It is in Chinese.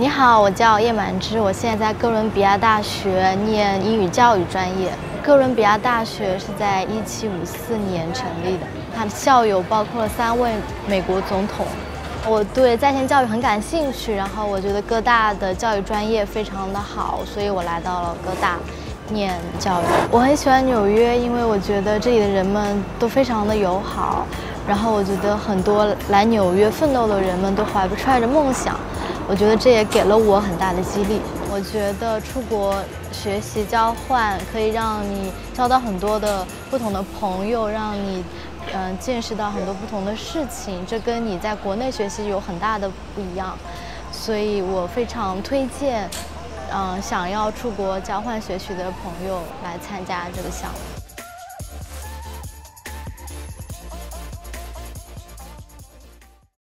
你好，我叫叶满之，我现在在哥伦比亚大学念英语教育专业。哥伦比亚大学是在1754年成立的，它的校友包括了3位美国总统。我对在线教育很感兴趣，然后我觉得哥大的教育专业非常的好，所以我来到了哥大念教育。我很喜欢纽约，因为我觉得这里的人们都非常的友好，然后我觉得很多来纽约奋斗的人们都揣着梦想。我觉得这也给了我很大的激励。我觉得出国学习交换可以让你交到很多的不同的朋友，让你见识到很多不同的事情，这跟你在国内学习有很大的不一样。所以我非常推荐想要出国交换学习的朋友来参加这个项目。